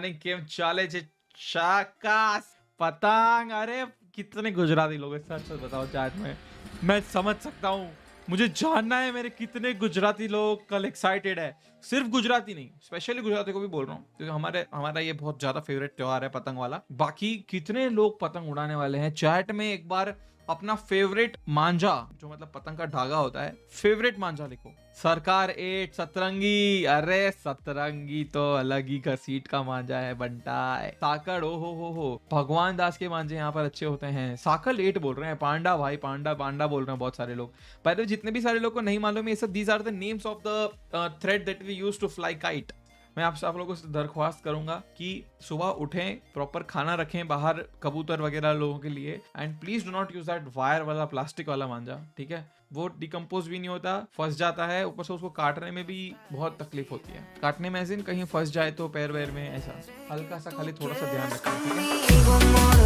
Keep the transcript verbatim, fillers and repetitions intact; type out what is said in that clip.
केम चाले छे शाकास पतंग। अरे कितने गुजराती लोग हैं, सच सच बताओ चैट में, मैं समझ सकता हूँ, मुझे जानना है मेरे कितने गुजराती लोग कल एक्साइटेड है। सिर्फ गुजराती नहीं, स्पेशली गुजराती को भी बोल रहा हूँ क्योंकि हमारे हमारा ये बहुत ज्यादा फेवरेट त्योहार है पतंग वाला। बाकी कितने लोग पतंग उड़ाने वाले हैं चैट में, एक बार अपना फेवरेट मांझा, जो मतलब पतंग का धागा होता है, फेवरेट मांझा लिखो। सरकार एट सतरंगी, अरे सतरंगी तो अलग ही का सीट का मांझा है बंटा है। साकड़ ओ हो हो हो भगवान दास के मांझे यहाँ पर अच्छे होते हैं। साकल एट बोल रहे हैं, पांडा भाई पांडा पांडा बोल रहे हैं बहुत सारे लोग। पहले जितने भी सारे लोग को नहीं मालूम है ये सब, these are the names of the thread that we use to fly kite. मैं आपसे आप लोगों से दरख्वास्त करूंगा कि सुबह उठें, प्रॉपर खाना रखें बाहर कबूतर वगैरह लोगों के लिए, and please do not use that wire वाला प्लास्टिक वाला मांझा, ठीक है? वो डिकम्पोज भी नहीं होता, फंस जाता है, ऊपर से उसको काटने में भी बहुत तकलीफ होती है। काटने में ऐसे कहीं फंस जाए तो पैर वैर में, ऐसा हल्का सा खाली थोड़ा सा ध्यान रखें, ठीक है?